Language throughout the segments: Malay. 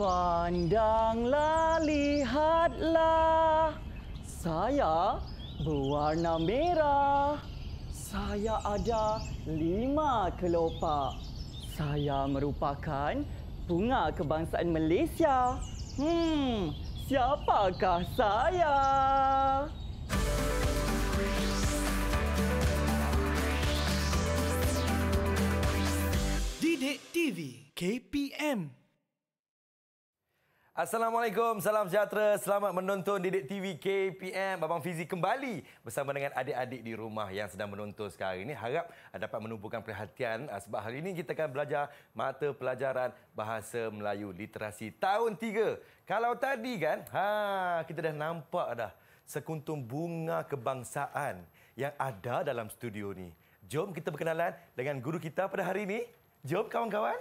Pandanglah, lihatlah, saya berwarna merah. Saya ada 5 kelopak. Saya merupakan bunga kebangsaan Malaysia. Siapakah saya? Didik TV KPM. Assalamualaikum, salam sejahtera. Selamat menonton Didik TV KPM. Abang Fizi kembali bersama dengan adik-adik di rumah yang sedang menonton sekarang ini. Harap dapat menumpukan perhatian sebab hari ini kita akan belajar mata pelajaran Bahasa Melayu Literasi tahun 3. Kalau tadi kan, kita dah nampak dah sekuntum bunga kebangsaan yang ada dalam studio ni. Jom kita berkenalan dengan guru kita pada hari ini. Jom kawan-kawan.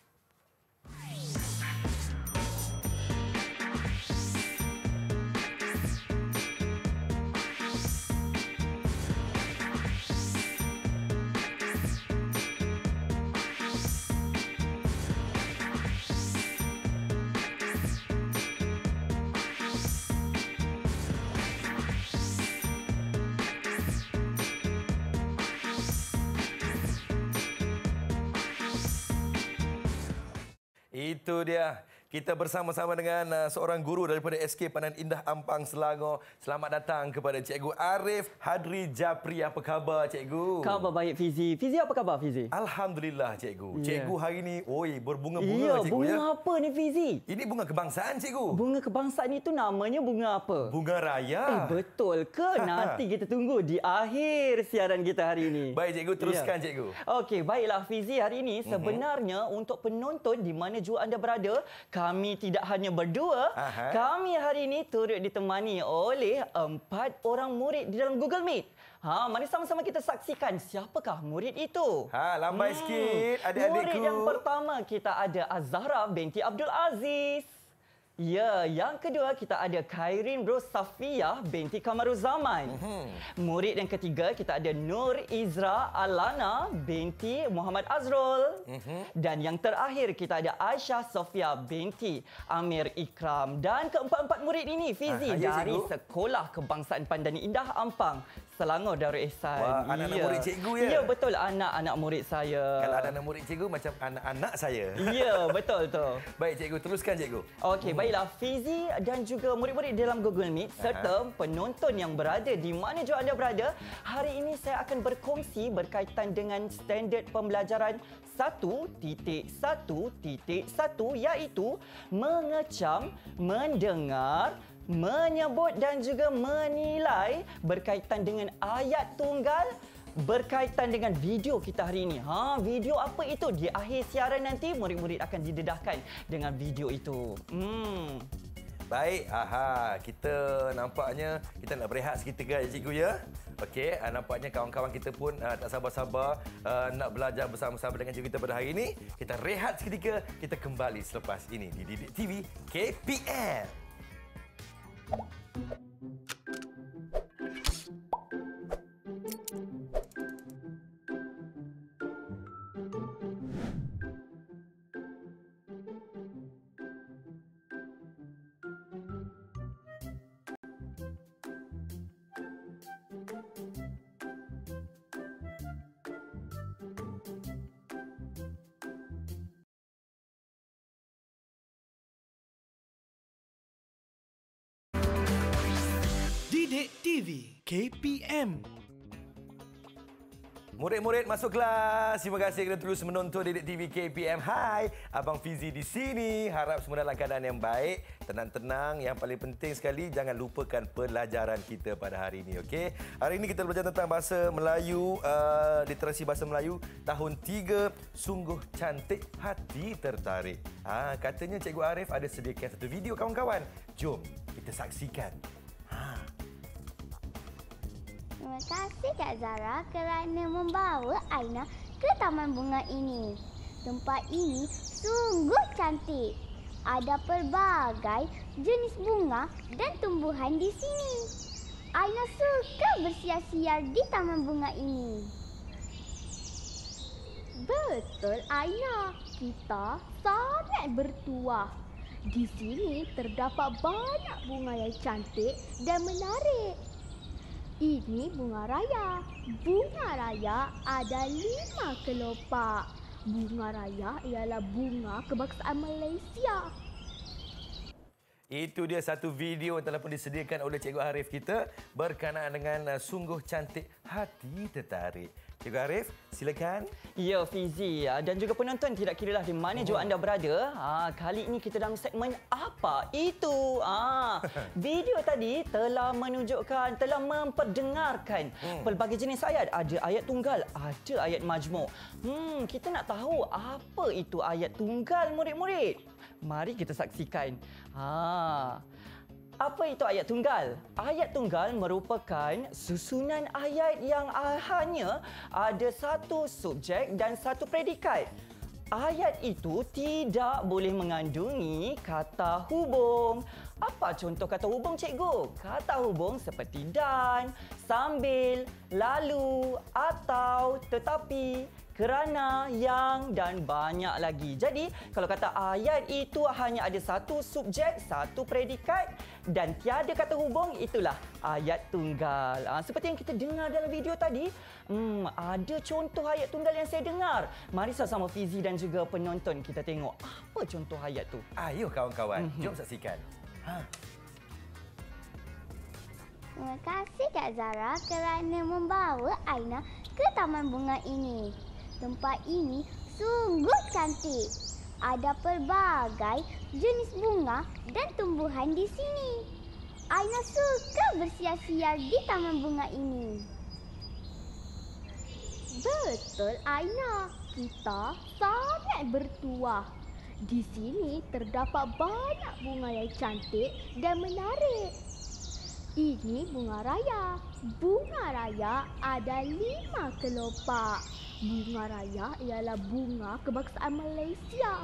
Itu dia. Kita bersama-sama dengan seorang guru daripada SK Pandan Indah Ampang, Selangor. Selamat datang kepada Cikgu Arif Hadri Japri. Apa khabar, Cikgu? Khabar baik, Fizi. Fizi, apa khabar, Fizi? Alhamdulillah, Cikgu. Yeah. Cikgu hari ni, berbunga-bunga, Cikgu. Bunga apa ni, Fizi? Ini bunga kebangsaan, Cikgu. Bunga kebangsaan itu namanya bunga apa? Bunga raya. Betul ke? Nanti kita tunggu di akhir siaran kita hari ini. Baik, Cikgu. Teruskan, Cikgu. Okey, baiklah, Fizi. Hari ini sebenarnya untuk penonton di mana jua anda berada, kami tidak hanya berdua. Kami hari ini turut ditemani oleh 4 orang murid di dalam Google Meet. Mari sama-sama kita saksikan siapakah murid itu. Lambai sikit adik-adikku. Murid yang pertama kita ada Azhara binti Abdul Aziz. Ya, yang kedua kita ada Khairin Rosafiyah binti Kamaruzaman. Murid yang ketiga kita ada Nur Izra Alana binti Muhammad Azrul. Dan yang terakhir kita ada Aisyah Sofia binti Amir Ikram. Dan keempat-empat murid ini, Fizi, dari Sekolah Kebangsaan Pandani Indah Ampang, Selangor Darul Ihsan. Wah, anak-anak murid cikgu ya? Ya, betul. Anak-anak murid saya. Kalau anak-anak murid cikgu macam anak-anak saya. Ya, betul tu. Baik, cikgu. Teruskan, cikgu. Okey, baiklah. Fizi dan juga murid-murid dalam Google Meet serta penonton yang berada di mana jua anda berada, hari ini saya akan berkongsi berkaitan dengan standard pembelajaran 1.1.1 iaitu mengecam, mendengar, menyebut dan juga menilai berkaitan dengan ayat tunggal, berkaitan dengan video kita hari ini. Video apa itu? Di akhir siaran nanti murid-murid akan didedahkan dengan video itu. Baik, kita nampaknya kita nak berehat seketika ya, cikgu ya. Okey, nampaknya kawan-kawan kita pun tak sabar-sabar nak belajar bersama-sama dengan cikgu kita pada hari ini. Kita rehat seketika, kita kembali selepas ini di Didik TV KPM. Didik TV KPM. Murid-murid masuk kelas. Terima kasih kerana terus menonton Didik TV KPM. Hai, Abang Fizi di sini. Harap semua dalam keadaan yang baik, tenang-tenang. Yang paling penting sekali, jangan lupakan pelajaran kita pada hari ini. Okey? Hari ini kita belajar tentang bahasa Melayu, literasi bahasa Melayu tahun 3. Sungguh cantik, hati tertarik. Katanya Cikgu Arif ada sediakan satu video, kawan-kawan. Jom kita saksikan. Terima kasih Kak Zara kerana membawa Aina ke Taman Bunga ini. Tempat ini sungguh cantik. Ada pelbagai jenis bunga dan tumbuhan di sini. Aina suka bersiar-siar di Taman Bunga ini. Betul Aina, kita sangat bertuah. Di sini terdapat banyak bunga yang cantik dan menarik. Ini bunga raya. Bunga raya ada 5 kelopak. Bunga raya ialah bunga kebangsaan Malaysia. Itu dia satu video yang telah pun disediakan oleh Cikgu Arif kita berkenaan dengan sungguh cantik hati tertarik. Cikgu Arif, silakan. Ya, Fizi dan juga penonton, tidak kiralah di mana juga anda berada. Kali ini kita dalam segmen Apa Itu? Video tadi telah menunjukkan, telah memperdengarkan pelbagai jenis ayat. Ada ayat tunggal, ada ayat majmuk. Kita nak tahu apa itu ayat tunggal, murid-murid? Mari kita saksikan. Apa itu ayat tunggal? Ayat tunggal merupakan susunan ayat yang hanya ada satu subjek dan satu predikat. Ayat itu tidak boleh mengandungi kata hubung. Apa contoh kata hubung, cikgu? Kata hubung seperti dan, sambil, lalu, atau, tetapi, kerana, yang dan banyak lagi. Jadi, kalau kata ayat itu hanya ada satu subjek, satu predikat dan tiada kata hubung, itulah ayat tunggal. Seperti yang kita dengar dalam video tadi, ada contoh ayat tunggal yang saya dengar. Mari sama-sama Fizi dan juga penonton kita tengok apa contoh ayat tu. Ayo kawan-kawan, jom saksikan. Terima kasih Kak Zara kerana membawa Aina ke taman bunga ini. Tempat ini sungguh cantik. Ada pelbagai jenis bunga dan tumbuhan di sini. Aina suka bersiar-siar di taman bunga ini. Betul Aina, kita sangat bertuah. Di sini terdapat banyak bunga yang cantik dan menarik. Ini bunga raya. Bunga raya ada 5 kelopak. Bunga raya ialah bunga kebangsaan Malaysia.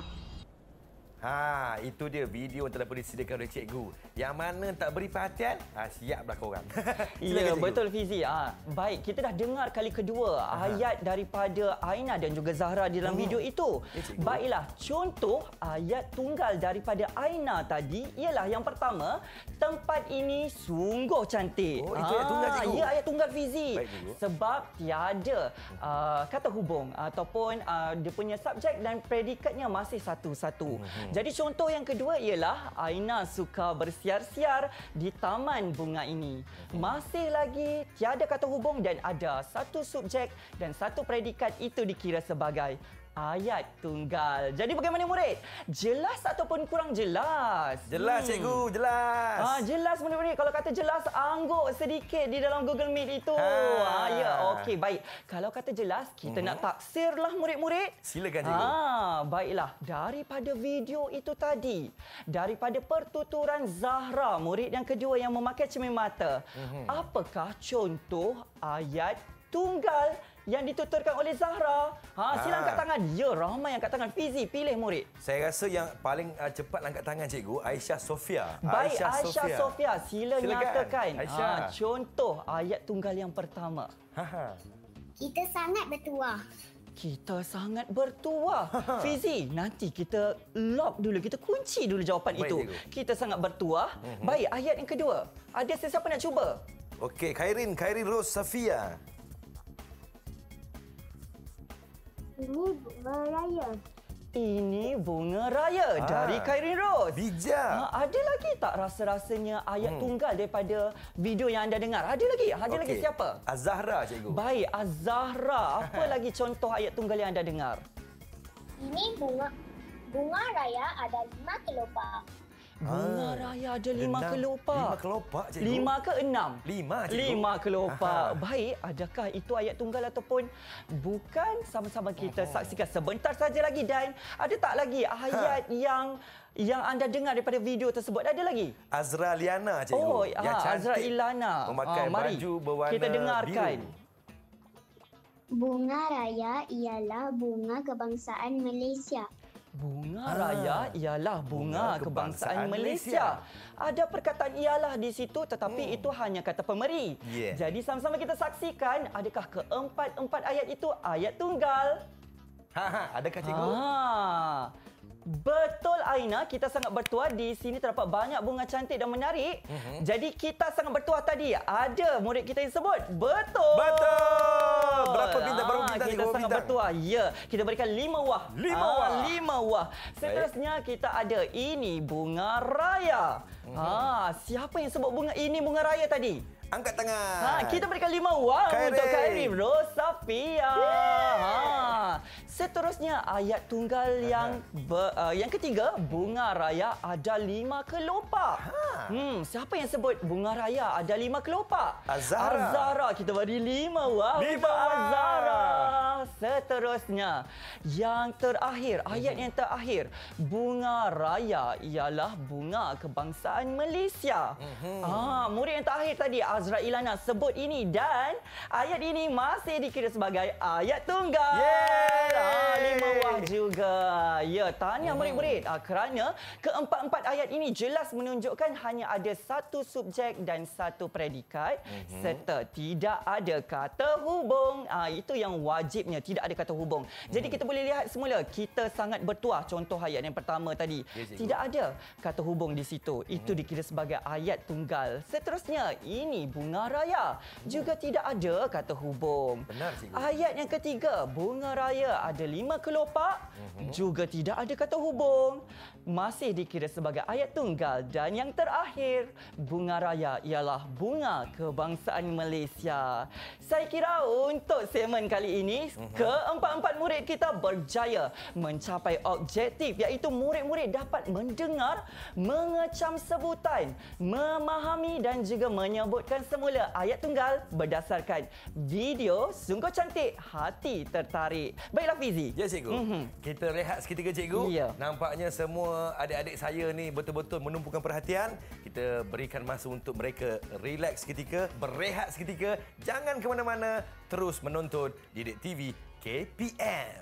Itu dia video yang telah pun disediakan oleh cikgu. Yang mana tak beri perhatian, siaplah korang. Ya, betul Fizi. Baik, kita dah dengar kali kedua ayat daripada Aina dan juga Zahra di dalam video itu. Baiklah, contoh ayat tunggal daripada Aina tadi ialah yang pertama, tempat ini sungguh cantik. Oh, itu ayat tunggal, cikgu. Ya, ayat tunggal Fizi. Baik, cikgu. Sebab tiada kata hubung ataupun dia punya subjek dan predikatnya masih satu-satu. Jadi contoh yang kedua ialah Aina suka bersiar-siar di taman bunga ini. Masih lagi tiada kata hubung dan ada satu subjek dan satu predikat, itu dikira sebagai ayat tunggal. Jadi bagaimana murid? Jelas ataupun kurang jelas? Jelas cikgu, jelas. Jelas murid-murid. Kalau kata jelas, angguk sedikit di dalam Google Meet itu. Ya, okey, baik. Kalau kata jelas, kita nak taksirlah murid-murid. Silakan cikgu. Baiklah. Daripada video itu tadi, daripada pertuturan Zahra, murid yang kedua yang memakai cermin mata, apakah contoh ayat tunggal yang dituturkan oleh Zahra? Sila angkat tangan. Ya, ramai yang angkat tangan. Fizi, pilih murid. Saya rasa yang paling cepat angkat tangan cikgu, Aisyah Sofia. Baik, Aisyah Sofia. Sila nyatakan Aisyah. Contoh ayat tunggal yang pertama. Kita sangat bertuah. Kita sangat bertuah. Fizi, nanti kita lock dulu. Kita kunci dulu jawapan Baik, itu. cikgu. Kita sangat bertuah. Baik, ayat yang kedua. Ada sesiapa nak cuba? Okey, Khairin Rose Safia. Ini bunga raya. Ini bunga raya dari Khairin Rose. Bijak. Ada lagi tak rasa-rasanya ayat tunggal daripada video yang anda dengar? Ada lagi? Ada lagi siapa? Az-Zahra cikgu. Baik, Az-Zahra. Apa lagi contoh ayat tunggal yang anda dengar? Ini bunga raya ada 5 kelopak. Bunga raya ada 5 kelopak. 5 kelopak cikgu. 5 ke 6? 5 cikgu. 5 kelopak. Baik, adakah itu ayat tunggal ataupun bukan? Sama-sama kita saksikan sebentar saja lagi. Dan ada tak lagi ayat yang anda dengar daripada video tersebut? Ada lagi? Azra Liana cikgu. Oh, yang cantik. Azra Ilana. Memakai Mari baju berwarna kita dengarkan. biru. Bunga raya ialah bunga kebangsaan Malaysia. Bunga raya ialah bunga kebangsaan Malaysia. Ada perkataan ialah di situ, tetapi itu hanya kata pemeri. Yeah. Jadi sama-sama kita saksikan, adakah keempat-empat ayat itu ayat tunggal? Adakah cikgu? Betul Aina, kita sangat bertuah. Di sini terdapat banyak bunga cantik dan menarik. Jadi kita sangat bertuah tadi. Ada murid kita yang sebut. Betul. Betul. Berapa bintang? Berapa bintang? Kita sangat bertuah. Ya, kita berikan 5 wah. 5 wah. 5 wah. Seterusnya kita ada ini bunga raya. Siapa yang sebut bunga ini bunga raya tadi? Angkat tangan. Kita berikan 5 wang untuk Khairin Rosafia. Seterusnya ayat tunggal yang ketiga, bunga raya ada 5 kelopak. Siapa yang sebut bunga raya ada 5 kelopak? Azara. Kita beri 5 wang untuk Azara. Seterusnya, yang terakhir, ayat yang terakhir, bunga raya ialah bunga kebangsaan Malaysia. Murid yang terakhir tadi Azra Ilana sebut ini dan ayat ini masih dikira sebagai ayat tunggal. 5 wah juga. Ya, tahniah murid-murid kerana keempat-empat ayat ini jelas menunjukkan hanya ada satu subjek dan satu predikat serta tidak ada kata hubung. Itu yang wajibnya, tidak ada kata hubung. Jadi kita boleh lihat semula kita sangat bertuah. Contoh ayat yang pertama tadi, tidak ada kata hubung di situ. Itu dikira sebagai ayat tunggal. Seterusnya, ini bunga raya juga tidak ada kata hubung. Benar, cikgu. Ayat yang ketiga, bunga raya ada 5 kelopak, juga tidak ada kata hubung. Masih dikira sebagai ayat tunggal. Dan yang terakhir, bunga raya ialah bunga kebangsaan Malaysia. Saya kira untuk segmen kali ini, keempat-empat murid kita berjaya mencapai objektif, iaitu murid-murid dapat mendengar, mengecam sebutan, memahami dan juga menyebutkan semula ayat tunggal berdasarkan video sungguh cantik, hati tertarik. Baiklah Fizi. Ya cikgu. Kita rehat seketika cikgu. Ya. Nampaknya semua adik-adik saya ni betul-betul menumpukan perhatian. Kita berikan masa untuk mereka relax seketika, berehat seketika. Jangan ke mana-mana, terus menonton Didik TV KPM.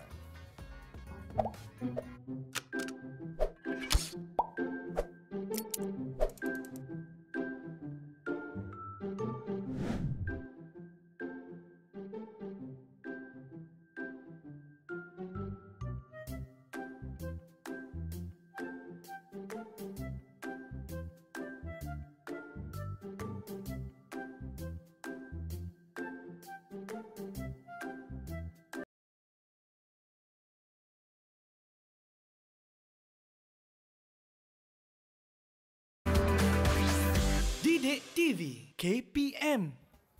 Didik TV KPM.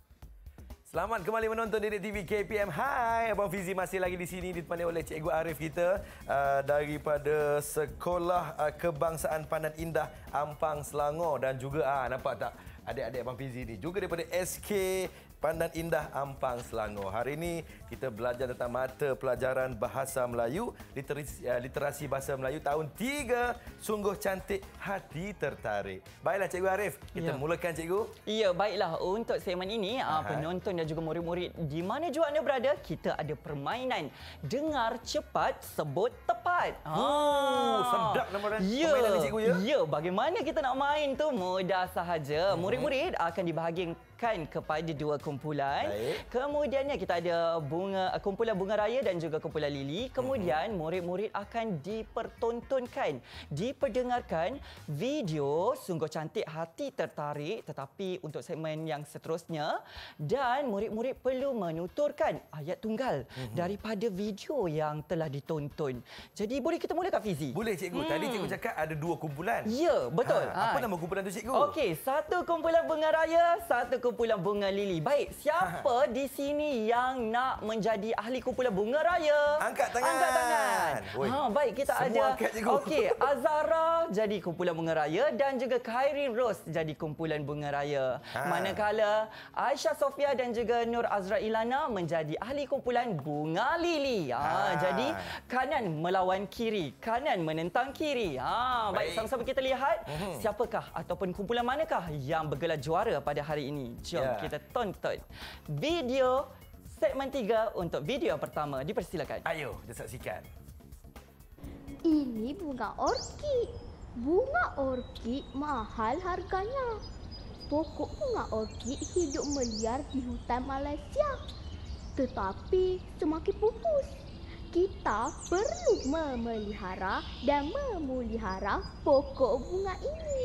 Selamat kembali menonton Didik TV KPM. Hai, Abang Fizi masih lagi di sini ditemani oleh Cikgu Arif kita daripada Sekolah Kebangsaan Pandan Indah Ampang Selangor dan juga nampak tak adik-adik Abang Fizi ni juga daripada SK Pandan Indah Ampang Selangor. Hari ini kita belajar tentang mata pelajaran Bahasa Melayu, literasi Bahasa Melayu tahun 3, sungguh cantik, hati tertarik. Baiklah Cikgu Arif, kita mulakan Cikgu. Ya, baiklah. Untuk segmen ini, penonton dan juga murid-murid di mana jua anda berada, kita ada permainan dengar cepat, sebut tepat. Sedap nama permainan ni Cikgu ya? Ya, bagaimana kita nak main tu mudah sahaja. Murid-murid akan dibahagikan kepada 2 kumpulan. Baik. Kemudiannya kita ada kumpulan bunga raya dan juga kumpulan lili. Kemudian murid-murid akan dipertontonkan, diperdengarkan video sungguh cantik, hati tertarik, tetapi untuk segmen yang seterusnya, dan murid-murid perlu menuturkan ayat tunggal daripada video yang telah ditonton. Jadi boleh kita mulakan Fizi? Boleh Cikgu. Tadi Cikgu cakap ada 2 kumpulan. Ya, betul. Apa nama kumpulan tu Cikgu? Okey, satu kumpulan bunga raya, satu kumpulan bunga lili. Baik, siapa di sini yang nak menjadi ahli kumpulan bunga raya? Angkat tangan. Angkat tangan. Baik, kita Semua ada. angkat, Cikgu. Okey, Azara jadi kumpulan bunga raya dan juga Khairin Ros jadi kumpulan bunga raya. Manakala Aisyah Sofia dan juga Nur Azra Ilana menjadi ahli kumpulan bunga lili. Jadi kanan melawan kiri, kanan menentang kiri. Baik, sama-sama kita lihat siapakah ataupun kumpulan manakah yang bergelar juara pada hari ini. Jom kita tonton video segmen 3 untuk video yang pertama. Dipersilakan. Ayo, kita saksikan. Ini bunga orkid. Bunga orkid mahal harganya. Pokok bunga orkid hidup meliar di hutan Malaysia. Tetapi semakin pupus. kita perlu memelihara dan memulihara pokok bunga ini.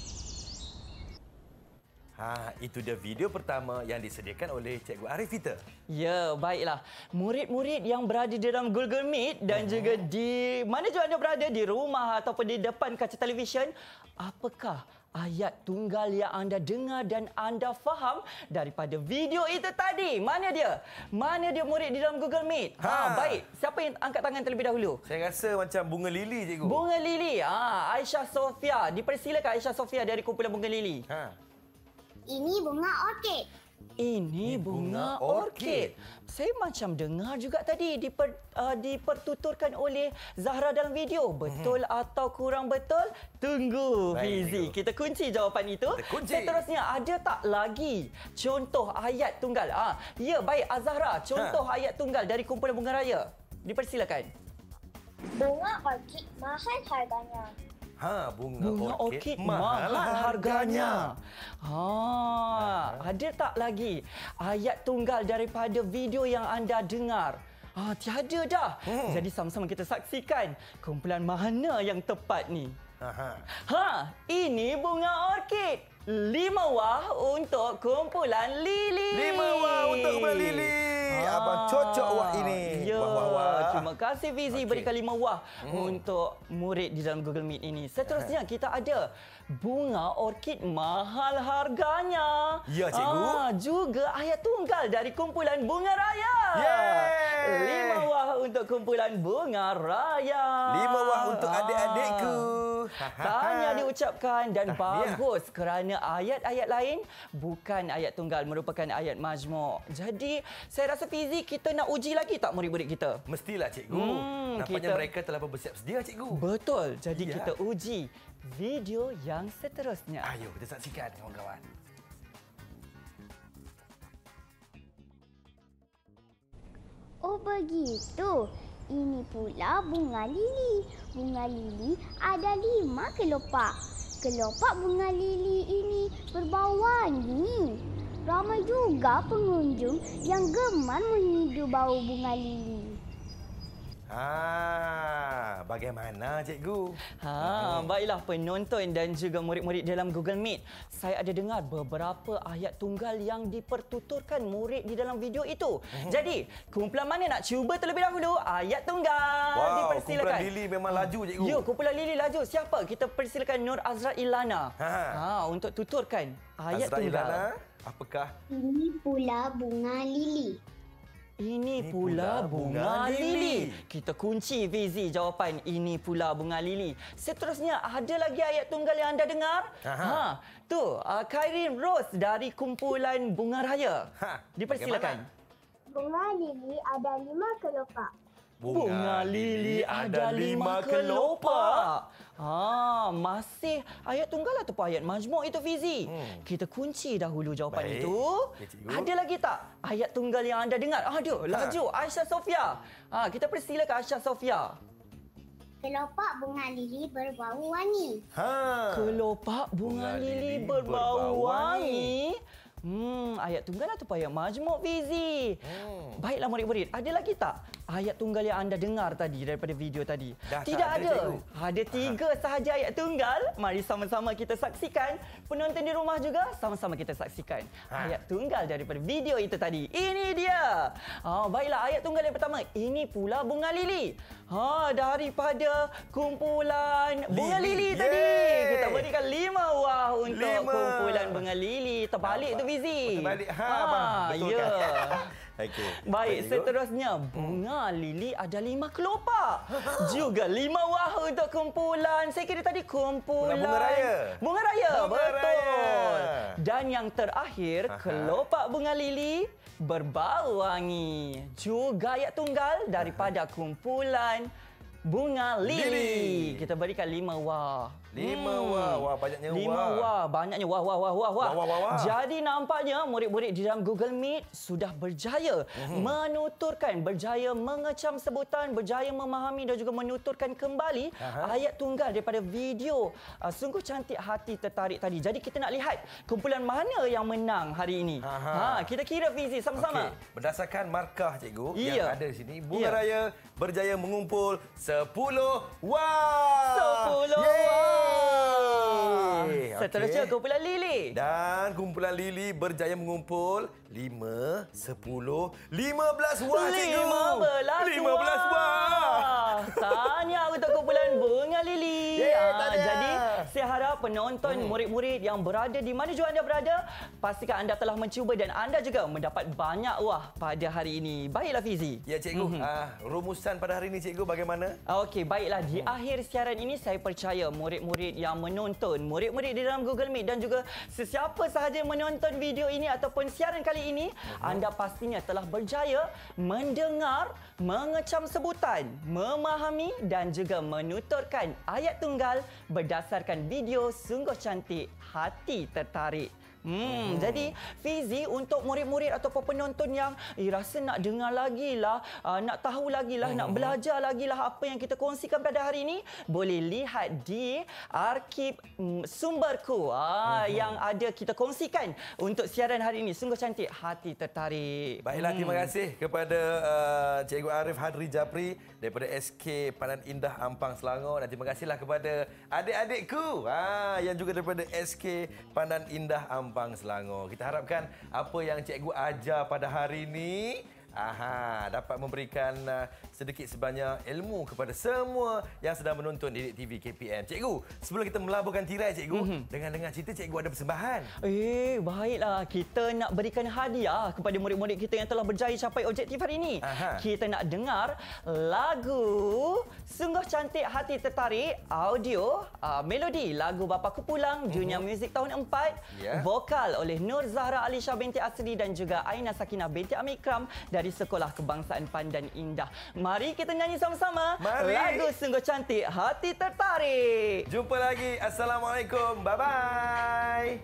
Itu dia video pertama yang disediakan oleh Cikgu Arifita. Ya, baiklah. Murid-murid yang berada di dalam Google Meet dan juga di mana juga anda berada, di rumah ataupun di depan kaca televisyen, apakah ayat tunggal yang anda dengar dan anda faham daripada video itu tadi? Mana dia? Mana dia murid di dalam Google Meet? Baik. Siapa yang angkat tangan terlebih dahulu? Saya rasa macam bunga lili, Cikgu. Bunga lili. Aisyah Sofia. Dipersilakan Aisyah Sofia dari kumpulan bunga lili. Ini bunga orkid. Ini bunga orkid. Saya macam dengar juga tadi dipertuturkan oleh Zahra dalam video. Betul atau kurang betul? Tunggu, Fizi. Kita kunci jawapan itu. Seterusnya, ada tak lagi contoh ayat tunggal? Ya, baik Azahra. Contoh ayat tunggal dari kumpulan bunga raya. Dipersilakan. Bunga orkid mahal harganya. Bunga orkid mahal harganya. Ada tak lagi ayat tunggal daripada video yang anda dengar? Tiada dah. Jadi sama-sama kita saksikan kumpulan mana yang tepat ni. Ini bunga orkid. 5 wah untuk kumpulan lili. 5 wah untuk kumpulan lili. Abang cocok wah ini. Ya, wah. terima kasih Fizi berikan 5 wah untuk murid di dalam Google Meet ini. Seterusnya kita ada bunga orkid mahal harganya. Ya, Cikgu. Juga ayat tunggal dari kumpulan bunga raya. 5 wah untuk kumpulan bunga raya. 5 wah untuk adik-adikku. Tahniah diucapkan dan bagus kerana ayat-ayat lain bukan ayat tunggal, merupakan ayat majmuk. Jadi saya rasa Fizi, kita nak uji lagi tak murid-murid kita? Mestilah, Cikgu. Nampaknya mereka telah bersiap sedia, Cikgu. Betul. Jadi kita uji video yang seterusnya. Ayo kita saksikan, kawan-kawan. Oh begitu. Ini pula bunga lili. Bunga lili ada 5 kelopak. Kelopak bunga lili ini berbau wangi. Ramai juga pengunjung yang gemar menghidu bau bunga lili. Bagaimana, Cikgu? Baiklah penonton dan juga murid-murid dalam Google Meet. Saya ada dengar beberapa ayat tunggal yang dipertuturkan murid di dalam video itu. Jadi, kumpulan mana nak cuba terlebih dahulu ayat tunggal? Dipersilakan. Kumpulan lili memang laju, Cikgu. Ya, kumpulan lili laju. Siapa? Kita persilakan Nur Azra Ilana. Untuk tuturkan ayat Azra tunggal. Ilana, apakah? Ini pula bunga lili. Ini pula bunga lili. Kita kunci Fizi jawapan ini pula bunga lili. Seterusnya, ada lagi ayat tunggal yang anda dengar? Tu, Khairin Rose dari kumpulan bunga raya. Dipersilakan. Bunga lili ada 5 kelopak. Bunga lili ada 5 kelopak. Masih ayat tunggal ataupun ayat majmuk itu, Fizi? Kita kunci dahulu jawapan itu. Ada lagi tak ayat tunggal yang anda dengar? Ada, laju. Aisyah Sofia. Kita persilakan Aisyah Sofia. Kelopak bunga lili berbau wangi. Kelopak bunga lili berbau wangi. Ayat tunggal ataupun ayat majmuk, Fizi? Baiklah murid-murid, ada lagi tak ayat tunggal yang anda dengar tadi daripada video tadi? Tidak ada. Ada 3 sahaja ayat tunggal. Mari sama-sama kita saksikan. Penonton di rumah juga sama-sama kita saksikan ayat tunggal daripada video itu tadi. Ini dia. Baiklah, ayat tunggal yang pertama. Ini pula bunga lili. Daripada kumpulan bunga lili tadi. Kita berikan 5 wah untuk kumpulan bunga lili. Terbalik tu, Fizi. Terbalik. Betul ya. Okey. Baik, seterusnya bunga lili ada 5 kelopak. Juga 5 wah untuk kumpulan. Saya kira tadi kumpulan bunga raya. Bunga raya, betul. Raya. Dan yang terakhir, kelopak bunga lili berbau wangi. Juga ayat tunggal daripada kumpulan bunga lili. Lili. Kita berikan 5 wah. 5 wah. Wah, banyaknya 5 wah. wah. Banyaknya wah. Wah. Jadi nampaknya murid-murid di dalam Google Meet sudah berjaya menuturkan, berjaya mengecam sebutan, berjaya memahami dan juga menuturkan kembali ayat tunggal daripada video sungguh cantik hati tertarik tadi. Jadi kita nak lihat kumpulan mana yang menang hari ini. Kita kira Fizi sama-sama. Okey, berdasarkan markah cikgu Ya. yang ada di sini, Bunga Raya berjaya mengumpul 10 wah. 10 wah. Seterusnya Okey. kumpulan Lili. Dan kumpulan Lili berjaya mengumpul 5, 10, 15 wah cikgu. 15 wah. Tahniah untuk kumpulan Bunga Lili. Tahniah. Jadi saya harap penonton, murid-murid yang berada di mana juga anda berada, pastikan anda telah mencuba dan anda juga mendapat banyak wah pada hari ini. Baiklah Fizi. Ya cikgu, rumusan pada hari ini cikgu bagaimana? Okey, baiklah. Di akhir siaran ini saya percaya murid-murid yang menonton, murid-murid di dalam Google Meet dan juga sesiapa sahaja yang menonton video ini ataupun siaran kali ini, anda pastinya telah berjaya mendengar, mengecam sebutan, memahami dan juga menuturkan ayat tunggal berdasarkan video sungguh cantik, hati tertarik. Jadi Fizi, untuk murid-murid ataupun penonton yang rasa nak dengar lagi lah, nak tahu lagi lah, nak belajar lagi lah apa yang kita kongsikan pada hari ini, boleh lihat di arsip sumberku yang ada kita kongsikan untuk siaran hari ini. Sungguh cantik, hati tertarik. Baiklah, terima kasih kepada Cikgu Arif Hadri Japri daripada SK Pandan Indah Ampang Selangor, dan terima kasihlah kepada adik-adikku yang juga daripada SK Pandan Indah Ampang Selangor. Kita harapkan apa yang cikgu ajar pada hari ini dapat memberikan sedikit sebanyak ilmu kepada semua yang sedang menonton Didik TV KPM. Cikgu, sebelum kita melaburkan tirai cikgu, dengan cerita cikgu ada persembahan. Baiklah. Kita nak berikan hadiah kepada murid-murid kita yang telah berjaya capai objektif hari ini. Kita nak dengar lagu sungguh cantik hati tertarik, audio, melodi lagu Bapaku Pulang, Dunia Muzik tahun 4, vokal oleh Nur Zahra Alisha binti Asri dan juga Aina Sakinah binti Amikram dari Sekolah Kebangsaan Pandan Indah. Mari kita nyanyi sama-sama. Mari. Lagu sungguh cantik, hati tertarik. Jumpa lagi. Assalamualaikum. Bye-bye.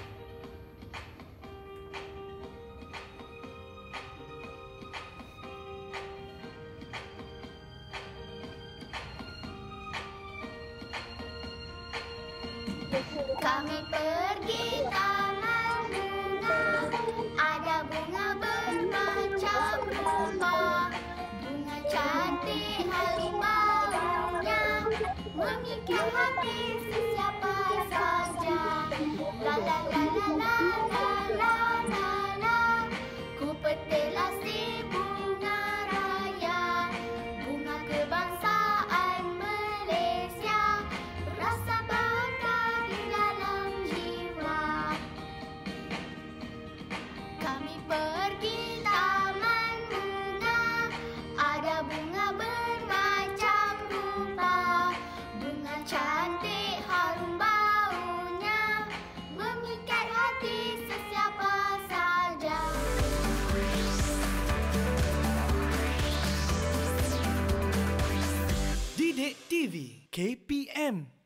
Kami pergi taman bunga, ada bunga bermacam rupa. Bunga cantik harum baunya, memikat hati sesiapa saja. La la la la la la la la la, ku petilah si bunga raya, bunga kebangsaan Malaysia, rasa bangga di dalam jiwa. Kami pergi taman bunga, ada bunga bermacam rupa. Bunga cantik harum baunya, memikat hati sesiapa saja. Didik TV KPM